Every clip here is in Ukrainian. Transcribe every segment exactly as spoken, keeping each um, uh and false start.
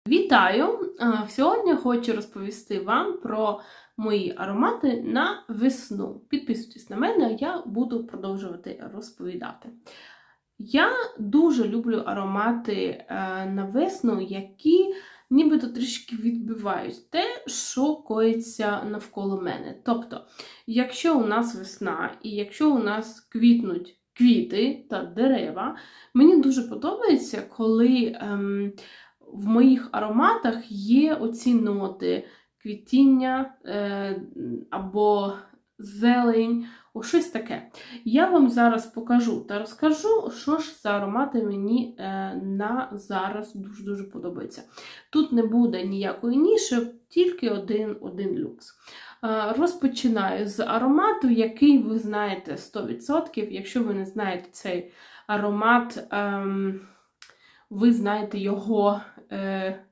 Вітаю! Сьогодні хочу розповісти вам про мої аромати на весну. Підписуйтесь на мене, а я буду продовжувати розповідати. Я дуже люблю аромати на весну, які нібито трішки відбивають те, що коїться навколо мене. Тобто, якщо у нас весна і якщо у нас квітнуть квіти та дерева, мені дуже подобається, коли ем, в моїх ароматах є оці ноти квітіння е, або зелень, о, щось таке. Я вам зараз покажу та розкажу, що ж за аромати мені е, на зараз дуже-дуже подобаються. Тут не буде ніякої ніші, тільки один, один люкс. Е, розпочинаю з аромату, який ви знаєте сто відсотків. Якщо ви не знаєте цей аромат, е, ви знаєте його е,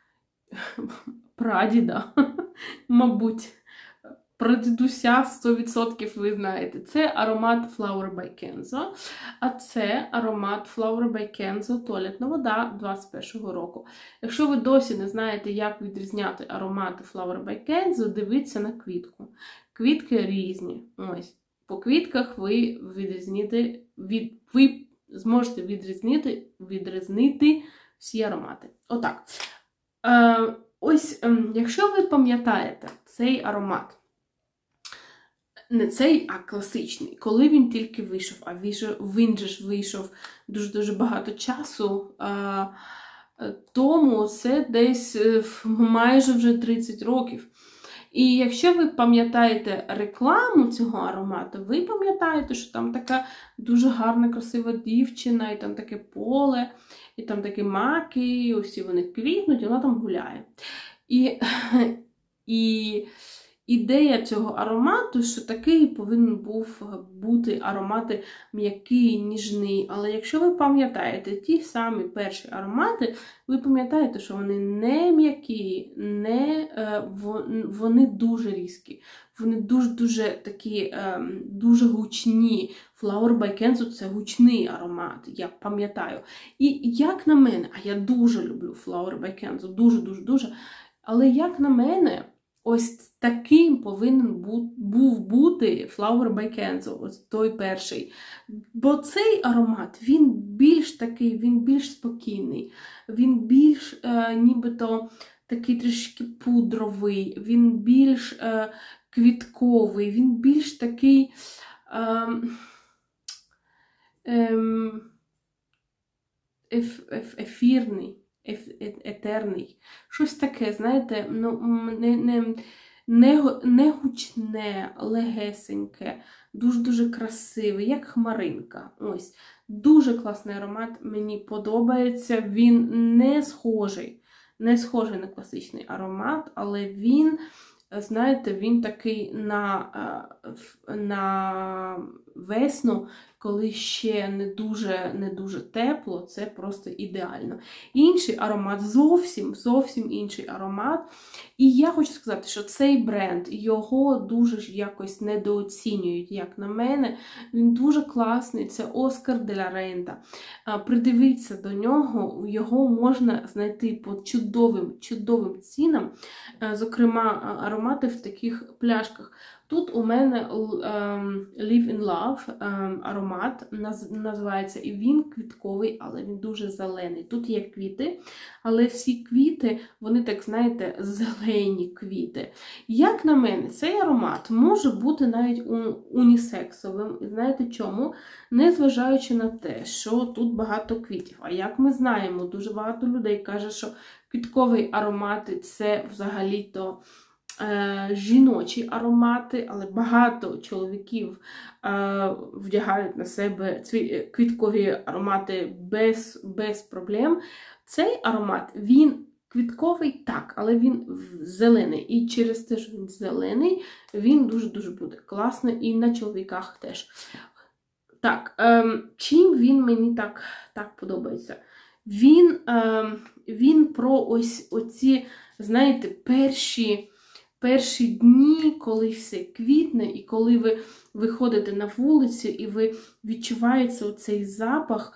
прадіда, мабуть, прадідуся сто відсотків ви знаєте. Це аромат Flower by Kenzo, а це аромат Flower by Kenzo туалетна вода двадцять першого року. Якщо ви досі не знаєте, як відрізняти аромати Flower by Kenzo, дивіться на квітку. Квітки різні. Ось. По квітках ви відрізните, від, ви зможете відрізнити, відрізнити всі аромати. Отак. Е, ось, е, якщо ви пам'ятаєте цей аромат, не цей, а класичний, коли він тільки вийшов, а він же ж вийшов дуже-дуже багато часу е, тому, це десь майже вже тридцять років. І якщо ви пам'ятаєте рекламу цього аромату, ви пам'ятаєте, що там така дуже гарна, красива дівчина, і там таке поле, і там такі маки, і усі вони квітнуть, і вона там гуляє. І, і ідея цього аромату, що такий повинен був бути аромати м'який, ніжний. Але якщо ви пам'ятаєте ті самі перші аромати, ви пам'ятаєте, що вони не м'які, не, вони дуже різкі. Вони дуже-дуже такі, дуже гучні. Flower by Kenzo – це гучний аромат, я пам'ятаю. І як на мене, а я дуже люблю Flower by Kenzo, дуже-дуже-дуже, але як на мене, ось таким повинен був бути Flower by Kenzo, ось той перший. Бо цей аромат, він більш такий, він більш спокійний, він більш е, нібито такий трішки пудровий, він більш е, квітковий, він більш такий е, е, еф, еф, ефірний. Етерний. Щось таке, знаєте, ну, не, не, не, не гучне, легесеньке, дуже-дуже красиве, як хмаринка. Ось. Дуже класний аромат, мені подобається. Він не схожий, не схожий на класичний аромат, але він, знаєте, він такий на, на весну, коли ще не дуже, не дуже тепло, це просто ідеально. Інший аромат, зовсім, зовсім інший аромат. І я хочу сказати, що цей бренд, його дуже ж якось недооцінюють, як на мене. Він дуже класний, це Oscar de la Renta. Придивіться до нього, його можна знайти по чудовим, чудовим цінам, зокрема, аромати в таких пляшках. Тут у мене um, Live in Love um, аромат називається, і він квітковий, але він дуже зелений. Тут є квіти, але всі квіти, вони, так знаєте, зелені квіти. Як на мене, цей аромат може бути навіть унісексовим. І знаєте чому? Незважаючи на те, що тут багато квітів. А як ми знаємо, дуже багато людей каже, що квіткові аромати – це взагалі-то жіночі аромати, але багато чоловіків е, вдягають на себе ці квіткові аромати без, без проблем. Цей аромат, він квітковий, так, але він зелений. І через те, що він зелений, він дуже-дуже буде класний і на чоловіках теж. Так, е, чим він мені так, так подобається? Він, е, він про ось оці, знаєте, перші Перші дні, коли все квітне, і коли ви виходите на вулицю, і ви відчуваєте оцей запах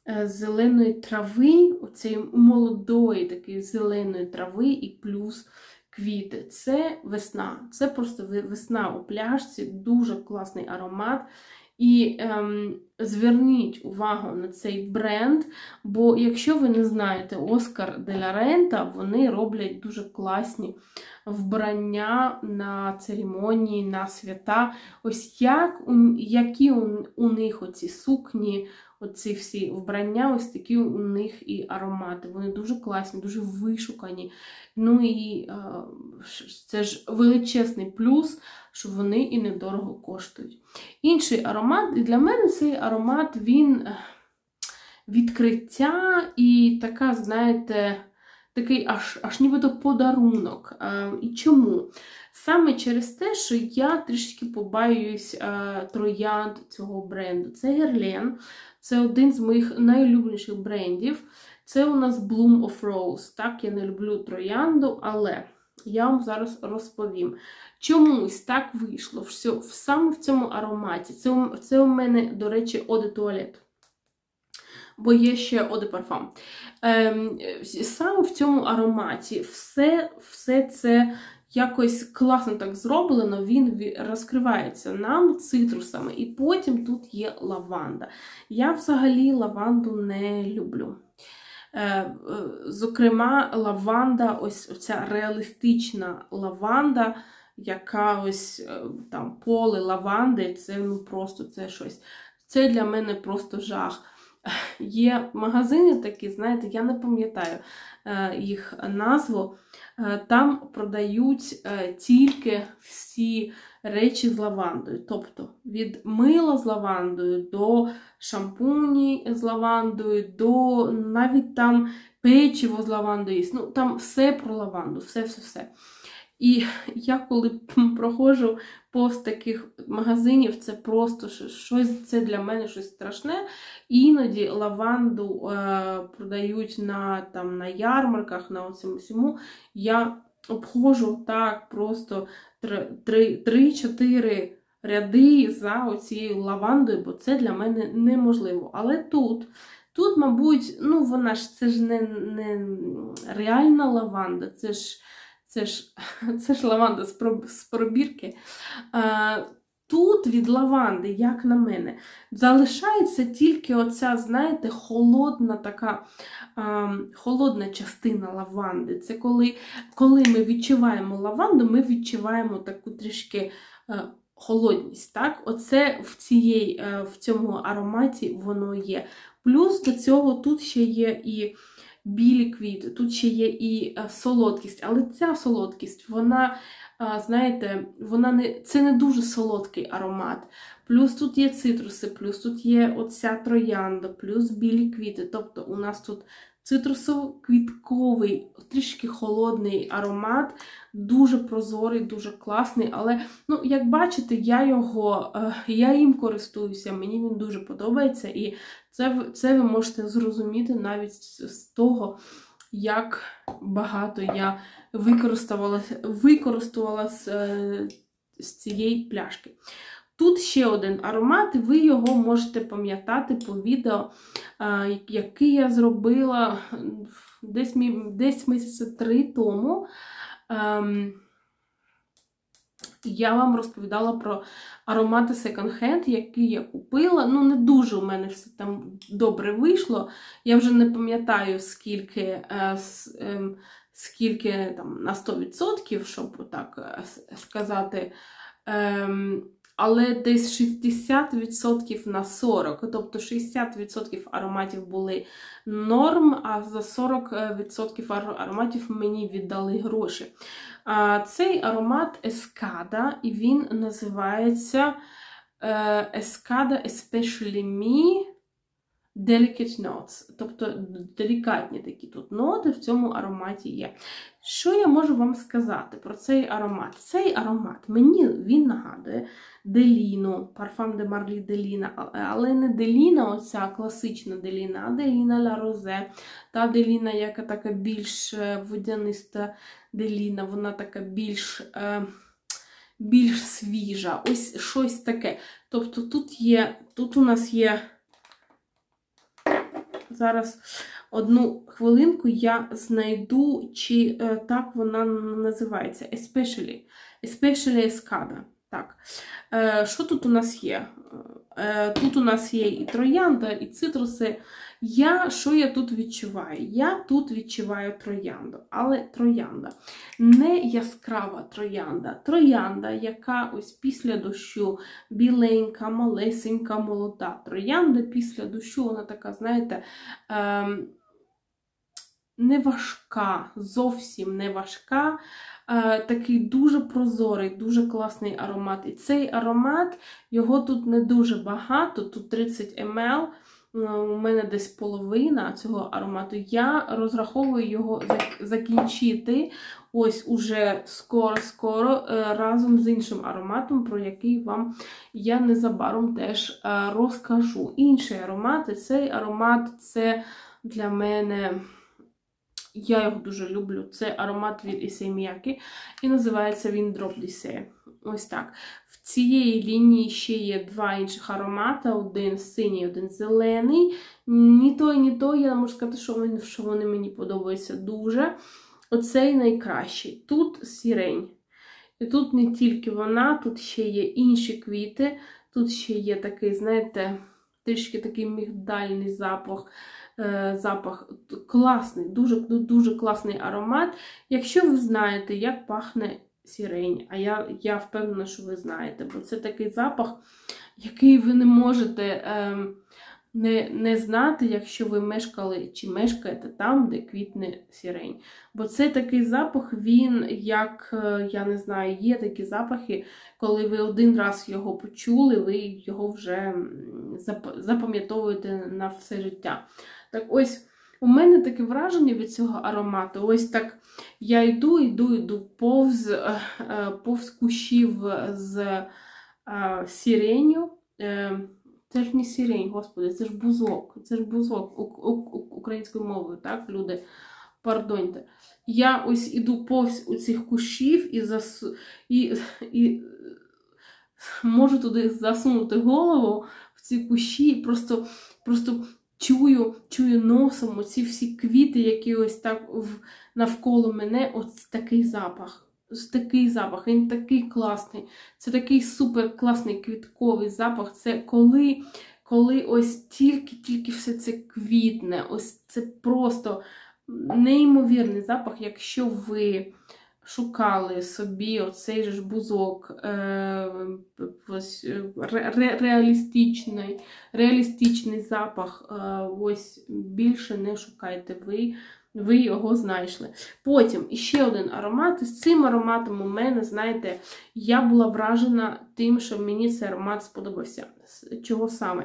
зеленої трави, оцеї молодої такої зеленої трави і плюс квіти. Це весна. Це просто весна у пляшці, дуже класний аромат. І ем, зверніть увагу на цей бренд, бо якщо ви не знаєте Оскар де ла Рента, вони роблять дуже класні вбрання на церемонії, на свята. Ось як, які у, у них оці сукні, оці всі вбрання, ось такі у них і аромати. Вони дуже класні, дуже вишукані. Ну і е, це ж величезний плюс, що вони і недорого коштують. Інший аромат, і для мене цей аромат, він відкриття і така, знаєте, такий аж, аж нібито подарунок. Е, і чому? Саме через те, що я трішки побаююсь е, троянд цього бренду. Це Герлен, це один з моїх найулюбленіших брендів. Це у нас Bloom of Rose. Так, я не люблю троянду, але я вам зараз розповім. Чомусь так вийшло, що саме в цьому ароматі. Це, це у мене, до речі, Eau de Toilette. Бо є ще Eau de Parfum. Ем, саме в цьому ароматі все, все це якось класно так зроблено, він розкривається нам цитрусами. І потім тут є лаванда. Я взагалі лаванду не люблю. Зокрема, лаванда, ось ця реалістична лаванда, яка ось там поле лаванди, це ну просто це щось. Це для мене просто жах. Є магазини такі, знаєте, я не пам'ятаю їх назву, там продають тільки всі речі з лавандою. Тобто від мила з лавандою до шампуні з лавандою, до навіть там печиво з лавандою. Ну, там все про лаванду, все-все-все. І я коли проходжу повз таких магазинів, це просто щось, це для мене щось страшне. Іноді лаванду е, продають на, там, на ярмарках, на цьому всьому. Я обходжу так просто три-чотири ряди за оцією лавандою, бо це для мене неможливо. Але тут, тут, мабуть, ну вона ж, це ж не, не реальна лаванда, це ж Це ж, це ж лаванда з пробірки. А, тут від лаванди, як на мене, залишається тільки оця, знаєте, холодна така, а, холодна частина лаванди. Це коли, коли ми відчуваємо лаванду, ми відчуваємо таку трішки а, холодність. Так? Оце в, цієї, а, в цьому ароматі воно є. Плюс до цього тут ще є і білі квіти, тут ще є і солодкість, але ця солодкість, вона, знаєте, вона не, це не дуже солодкий аромат. Плюс тут є цитруси, плюс тут є оця троянда, плюс білі квіти. Тобто у нас тут цитрусово-квітковий, трішки холодний аромат, дуже прозорий, дуже класний, але, ну, як бачите, я його, я їм користуюся, мені він дуже подобається, і це, це ви можете зрозуміти навіть з того, як багато я використовувала, використовувала з, з цієї пляшки. Тут ще один аромат, і ви його можете пам'ятати по відео, який я зробила десь, десь місяці три тому. Я вам розповідала про аромати секонд-хенд, які я купила. Ну, не дуже у мене все там добре вийшло. Я вже не пам'ятаю, скільки, скільки там, на сто відсотків, щоб так сказати. Але десь шістдесят відсотків на сорок відсотків. Тобто шістдесят відсотків ароматів були норм, а за сорок відсотків ароматів мені віддали гроші. Цей аромат Ескада, і він називається Ескада Especially Me Delicate Notes. Тобто делікатні такі тут ноти в цьому ароматі є. Що я можу вам сказати про цей аромат? Цей аромат, мені він нагадує Деліну, Parfum de Marly Деліна, але не Деліна, оця класична Деліна, а Деліна Ла Розе. Та Деліна, яка така більш водяниста Деліна, вона така більш, більш свіжа. Ось щось таке. Тобто тут є, тут у нас є зараз одну хвилинку я знайду, чи е, так вона називається. Especially. Especially Escada. Так. Е, що тут у нас є? Е, тут у нас є і троянда, і цитруси. Я, що я тут відчуваю? Я тут відчуваю троянду, але троянда. Не яскрава троянда. Троянда, яка ось після дощу, біленька, малесенька, молода. Троянда після дощу, вона така, знаєте, ем, не важка, зовсім не важка. Е, такий дуже прозорий, дуже класний аромат. І цей аромат, його тут не дуже багато, тут тридцять мл. У мене десь половина цього аромату. Я розраховую його закінчити ось уже скоро-скоро разом з іншим ароматом, про який вам я незабаром теж розкажу. Інший аромат, цей аромат це для мене, я його дуже люблю, це аромат від Issey Miyake і називається він Drop d'Issey. Ось так. В цієї лінії ще є два інших аромати, один синій, один зелений. Ні той, ні той, я можу сказати, що вони, що вони мені подобаються дуже. Оцей найкращий. Тут сірень. І тут не тільки вона, тут ще є інші квіти, тут ще є такий, знаєте, трішки такий мігдальний запах. Запах класний, дуже, дуже класний аромат. Якщо ви знаєте, як пахне сірень, а я, я впевнена, що ви знаєте, бо це такий запах, який ви не можете е, не, не знати, якщо ви мешкали чи мешкаєте там, де квітне сірень. Бо це такий запах, він, як, я не знаю, є такі запахи, коли ви один раз його почули, ви його вже запам'ятовуєте на все життя. Так ось, у мене таке враження від цього аромату. Ось так я йду, йду, йду повз, повз кущів з сіренью. Це ж не сірень, господи, це ж бузок. Це ж бузок українською мовою, так, люди? Пардоньте. Я ось іду повз у цих кущів і, засу... і, і можу туди засунути голову в ці кущі і просто, просто чую, чую носом оці всі квіти, які ось так в... навколо мене, ось такий запах. Ось такий запах, він такий класний. Це такий супер класний квітковий запах. Це коли, коли ось тільки-тільки все це квітне. Ось це просто неймовірний запах, якщо ви шукали собі оцей же ж бузок е, ось, ре, реалістичний, реалістичний запах, е, ось більше не шукайте ви. Ви його знайшли. Потім іще один аромат. З цим ароматом у мене, знаєте, я була вражена тим, що мені цей аромат сподобався. Чого саме?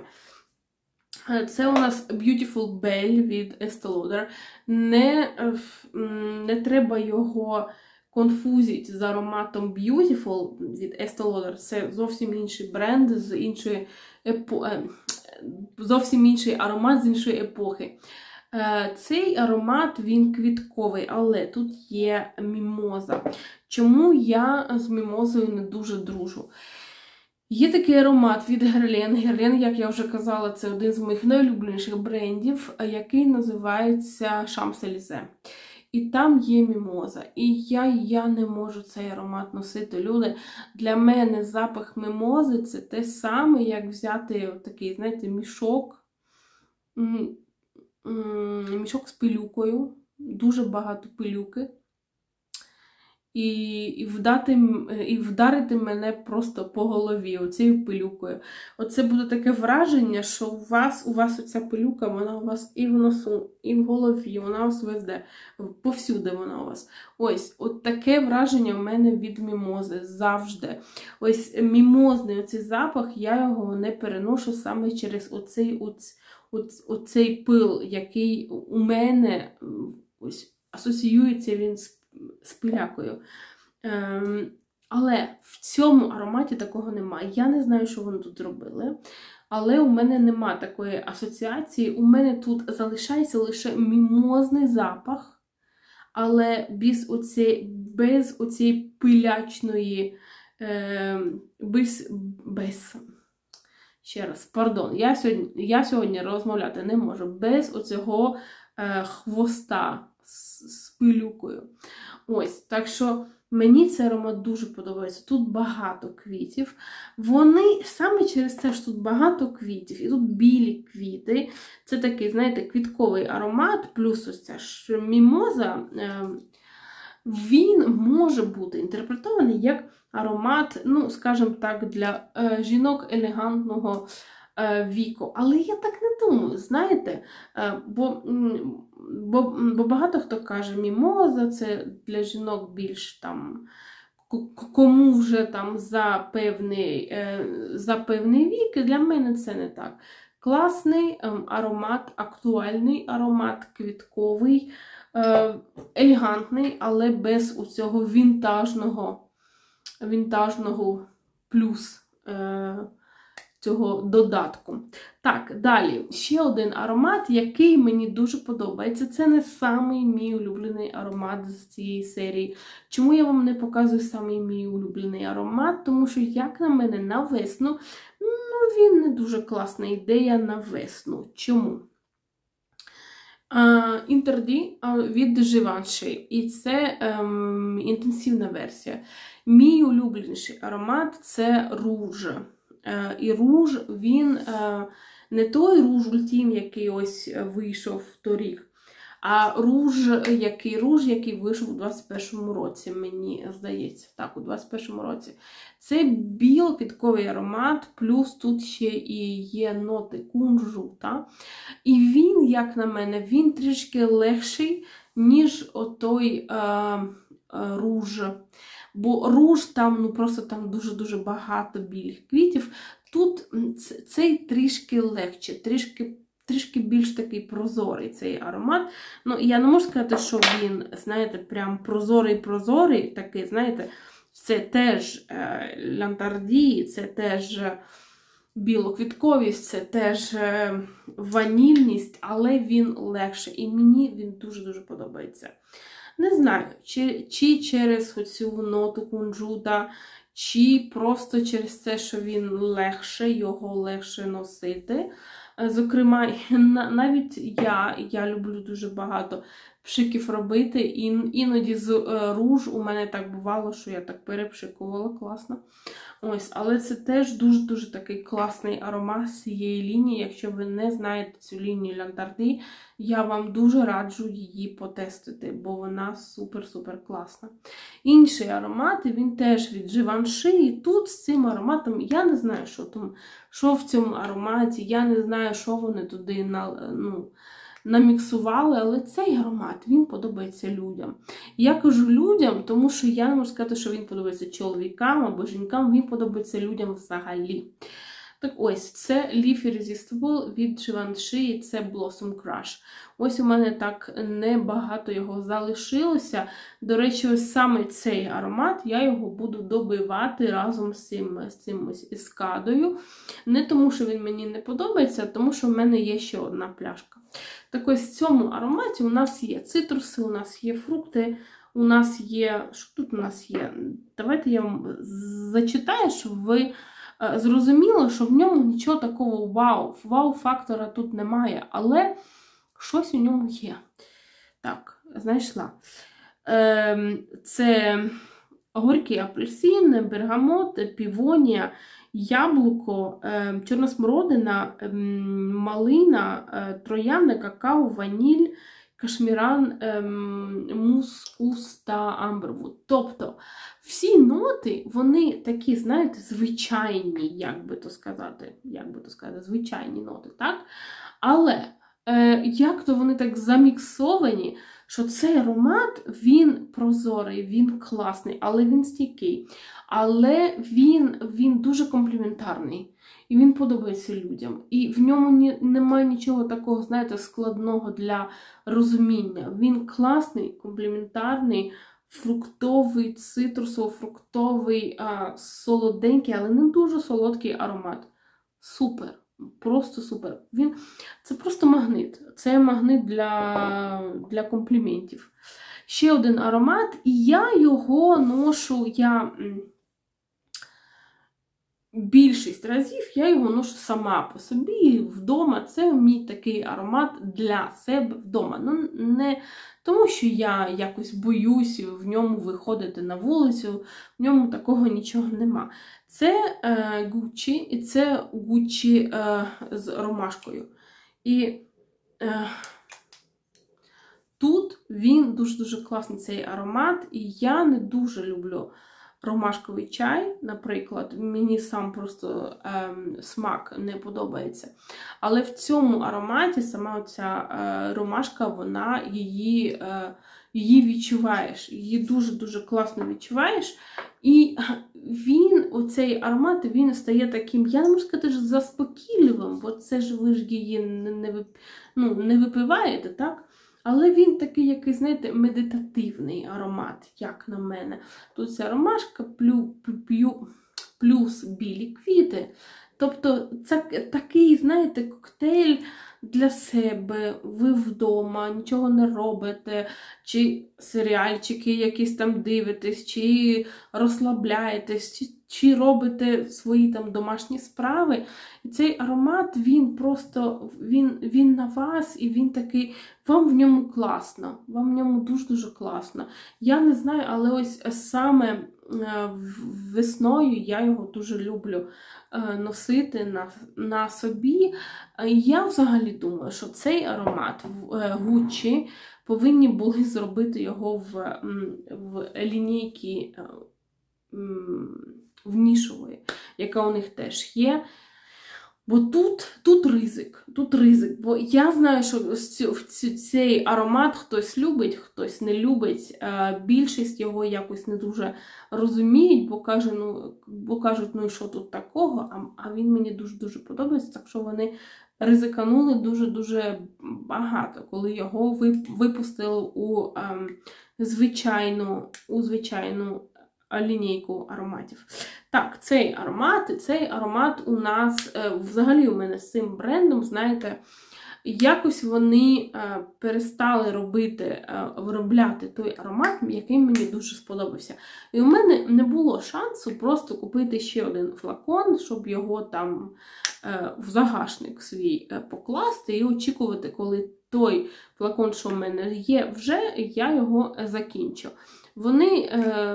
Це у нас Beautiful Belle від Estée Lauder. Не, не треба його конфузити з ароматом Beautiful від Estée Lauder. Це зовсім інший бренд, з іншої епо... зовсім інший аромат з іншої епохи. Цей аромат, він квітковий, але тут є мімоза. Чому я з мімозою не дуже дружу? Є такий аромат від Guerlain. Guerlain, як я вже казала, це один з моїх найулюбленіших брендів, який називається Champs-Élysées. І там є мімоза. І я, я не можу цей аромат носити. Люди, для мене запах мімози – це те саме, як взяти такий, знаєте, мішок. Мішок з пилюкою, дуже багато пилюки, і, і, вдати, і вдарити мене просто по голові оцією пилюкою. Оце буде таке враження, що у вас, у вас оця пилюка, вона у вас і в носу, і в голові, вона у вас везде, повсюди вона у вас. Ось, от таке враження у мене від мімози завжди. Ось мімозний оцей запах, я його не переношу саме через оцей оць, оцей пил, який у мене ось асоціюється він з, з пилякою. Ем, але в цьому ароматі такого немає. Я не знаю, що вони тут зробили, але у мене нема такої асоціації. У мене тут залишається лише мімозний запах, але без оцієї, без оцієї пилячної, е, без, без ще раз, пардон, я сьогодні, я сьогодні розмовляти не можу без оцього е, хвоста з, з пилюкою. Ось, так що мені цей аромат дуже подобається. Тут багато квітів. Вони, саме через те, що тут багато квітів, і тут білі квіти, це такий, знаєте, квітковий аромат, плюс ось ця ж мімоза, е, він може бути інтерпретований як аромат, ну, скажімо так, для е, жінок елегантного е, віку. Але я так не думаю, знаєте, е, бо, бо, бо багато хто каже, мімоза це для жінок більш там, кому вже там за певний, е, за певний вік, для мене це не так. Класний е, аромат, актуальний аромат, квітковий, е, елегантний, але без у цього вінтажного вінтажного плюс е, цього додатку. Так, далі. Ще один аромат, який мені дуже подобається. Це не самий мій улюблений аромат з цієї серії. Чому я вам не показую самий мій улюблений аромат? Тому що, як на мене, на весну, ну, він не дуже класна ідея на весну. Чому? Інтерді від Givenchy, і це ем, інтенсивна версія. Мій улюбленіший аромат – це руж. Е, і руж, він е, не той руж ультім, який ось вийшов торік, а руж, який руж, який вийшов у двадцять першому році, мені здається. Так, у двадцять першому році. Це біло-квітковий аромат, плюс тут ще і є ноти кунжута. І він, як на мене, він трішки легший, ніж отой е, е, руж. Бо руж там, ну просто там дуже-дуже багато білих квітів. Тут цей трішки легче, трішки трішки більш такий прозорий цей аромат. Ну, я не можу сказати, що він, знаєте, прям прозорий-прозорий, такий, знаєте, це теж е, лянтарді, це теж білоквітковість, це теж е, ванільність, але він легше. І мені він дуже-дуже подобається. Не знаю, чи, чи через оцю ноту кунжута, чи просто через те, що він легше, його легше носити. Зокрема, навіть я, я люблю дуже багато пшиків робити, і іноді з руж у мене так бувало, що я так перепшикувала, класно. Ось, але це теж дуже-дуже такий класний аромат з цієї лінії. Якщо ви не знаєте цю лінію Лянтарді, я вам дуже раджу її потестити, бо вона супер-супер класна. Інший аромат, він теж від Givenchy, і тут з цим ароматом, я не знаю, що там, що в цьому ароматі, я не знаю, що вони туди на, ну, наміксували, але цей аромат, він подобається людям. Я кажу людям, тому що я не можу сказати, що він подобається чоловікам або жінкам, він подобається людям взагалі. Так ось, це Leaf Irresistible від Givenchy, і це Blossom Crush. Ось у мене так небагато його залишилося. До речі, ось саме цей аромат, я його буду добивати разом з цим, з цим ось ескадою. Не тому, що він мені не подобається, а тому, що в мене є ще одна пляшка. Так ось в цьому ароматі у нас є цитруси, у нас є фрукти, у нас є... Що тут у нас є? Давайте я вам зачитаю, щоб ви зрозуміло, що в ньому нічого такого вау, вау-фактора тут немає, але щось у ньому є. Так, знайшла. Це горький апельсин, бергамот, півонія, яблуко, чорна смородина, малина, троянда, какао, ваніль, кашміран, мускус та амбервуд. Тобто всі ноти, вони такі, знаєте, звичайні, як би то сказати, як би то сказати, звичайні ноти, так? Але е, як то вони так заміксовані, що цей аромат, він прозорий, він класний, але він стійкий. Але він, він дуже компліментарний. І він подобається людям. І в ньому ні, немає нічого такого, знаєте, складного для розуміння. Він класний, компліментарний, фруктовий, цитрусово-фруктовий, а, солоденький, але не дуже солодкий аромат. Супер. Просто супер. Він, це просто магнит. Це магнит для, для компліментів. Ще один аромат, і я його ношу, я... більшість разів я його ношу сама по собі вдома. Це мій такий аромат для себе вдома. Ну, не тому, що я якось боюсь в ньому виходити на вулицю, в ньому такого нічого нема. Це е, Гуччі, і це Гуччі е, з ромашкою. І е, тут він дуже-дуже класний, цей аромат, і я не дуже люблю ромашковий чай, наприклад, мені сам просто ем, смак не подобається. Але в цьому ароматі сама оця е, ромашка, вона її, е, її відчуваєш, її дуже-дуже класно відчуваєш. І він, оцей аромат, він стає таким, я не можу сказати, що заспокійливим, бо це ж ви ж її не, не, ну, не випиваєте, так? Але він такий, який, знаєте, медитативний аромат, як на мене. Тут ця ромашка плю, плю, плюс білі квіти. Тобто це такий, знаєте, коктейль для себе. Ви вдома, нічого не робите, чи серіальчики якісь там дивитесь, чи розслабляєтесь, чи, чи робите свої там домашні справи. І цей аромат, він просто, він, він на вас, і він такий, вам в ньому класно, вам в ньому дуже-дуже класно. Я не знаю, але ось саме весною я його дуже люблю носити на, на собі. Я взагалі думаю, що цей аромат Гуччі повинні були зробити його в, в лінійці в нішової, яка у них теж є. Бо тут, тут ризик, тут ризик, бо я знаю, що цей аромат хтось любить, хтось не любить, більшість його якось не дуже розуміють, бо, каже, ну, бо кажуть, ну і що тут такого, а, а він мені дуже-дуже подобається, так що вони ризиканули дуже-дуже багато, коли його випустили у ем, звичайну, у звичайну лінійку ароматів. Так, цей аромат, цей аромат у нас, взагалі у мене з цим брендом, знаєте, якось вони перестали робити, виробляти той аромат, який мені дуже сподобався. І у мене не було шансу просто купити ще один флакон, щоб його там в загашник свій покласти і очікувати, коли той флакон, що в мене є вже, я його закінчу. Вони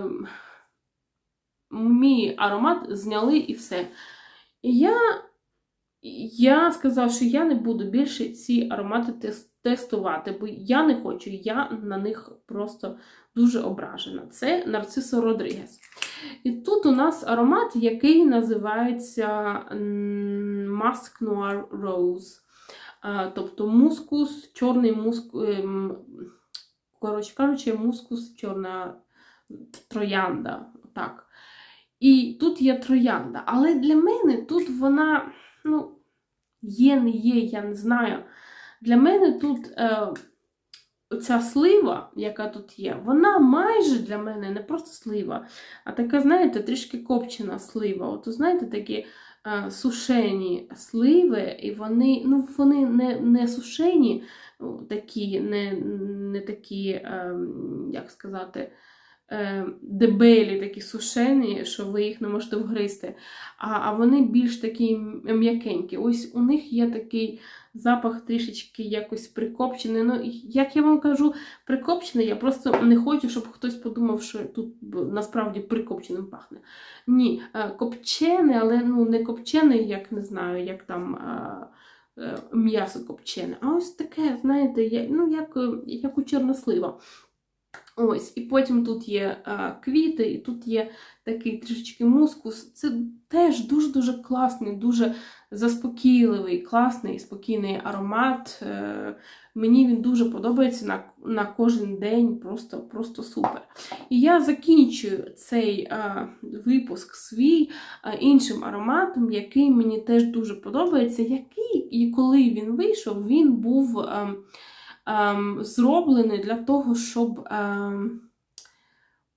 мій аромат зняли і все. І я, я сказала, що я не буду більше ці аромати тестувати, бо я не хочу, я на них просто дуже ображена. Це Нарцисо Родрігес. І тут у нас аромат, який називається Musk Noir Rose. Тобто мускус, чорний мускус, коротше кажучи, мускус, чорна троянда. Так. І тут є троянда. Але для мене тут вона, ну, є, не є, я не знаю. Для мене тут е, ця слива, яка тут є, вона майже для мене не просто слива, а така, знаєте, трішки копчена слива. От, знаєте, такі е, сушені сливи, і вони, ну, вони не, не сушені, такі, не, не такі, е, як сказати, дебелі, такі сушені, що ви їх не можете вгризти, а, а вони більш такі м'якенькі. Ось у них є такий запах трішечки якось прикопчений. Ну, як я вам кажу, прикопчений, я просто не хочу, щоб хтось подумав, що тут насправді прикопченим пахне. Ні, копчене, але ну, не копчене, як не знаю, як там м'ясо копчене, а ось таке, знаєте, ну, як, як у чорнослива. Ось, і потім тут є а, квіти, і тут є такий трішечки мускус. Це теж дуже-дуже класний, дуже заспокійливий, класний, спокійний аромат. Е, мені він дуже подобається на, на кожен день, просто, просто супер. І я закінчую цей а, випуск свій а, іншим ароматом, який мені теж дуже подобається, який, і коли він вийшов, він був... А, Um, зроблений для того, щоб, um,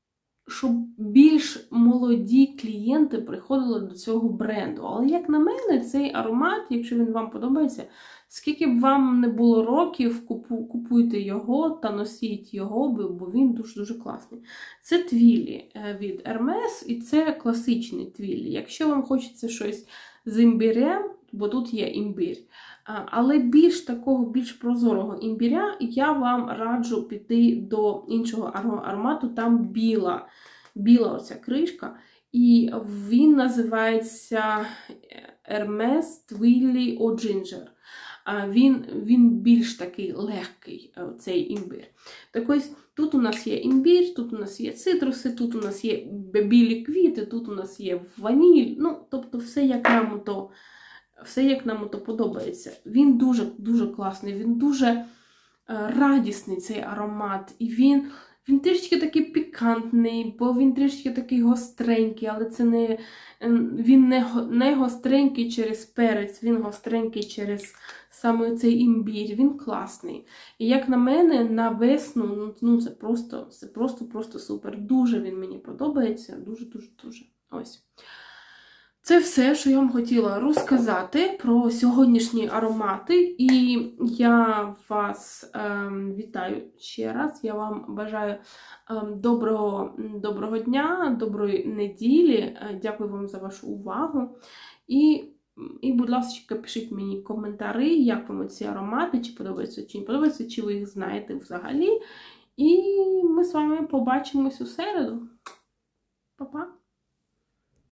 щоб більш молоді клієнти приходили до цього бренду. Але, як на мене, цей аромат, якщо він вам подобається, скільки б вам не було років, купуйте його та носіть його, бо він дуже-дуже класний. Це твілі від Hermes, і це класичний твілі. Якщо вам хочеться щось з імбірем, бо тут є імбір, але більш такого, більш прозорого імбіря, я вам раджу піти до іншого аромату, там біла, біла оця кришка, і він називається Hermes Twilly Eau Ginger. Він, він більш такий легкий, цей імбир. Так ось, тут у нас є імбір, тут у нас є цитруси, тут у нас є білі квіти, тут у нас є ваніль. Ну, тобто все як нам то, все як нам то подобається. Він дуже-дуже класний, він дуже радісний, цей аромат. І він, він трішки такий пікантний, бо він трішки такий гостренький, але це не, він не, не гостренький через перець, він гостренький через саме цей імбір, він класний. І як на мене, на весну, ну це просто, це просто-просто супер. Дуже він мені подобається, дуже-дуже-дуже. Ось. Це все, що я вам хотіла розказати про сьогоднішні аромати. І я вас е, вітаю ще раз. Я вам бажаю е, доброго, доброго дня, доброї неділі. Дякую вам за вашу увагу. І І, будь ласка, пишіть мені коментарі, як вам ці аромати, чи подобаються, чи не подобаються, чи ви їх знаєте взагалі. І ми з вами побачимось у середу. Па-па!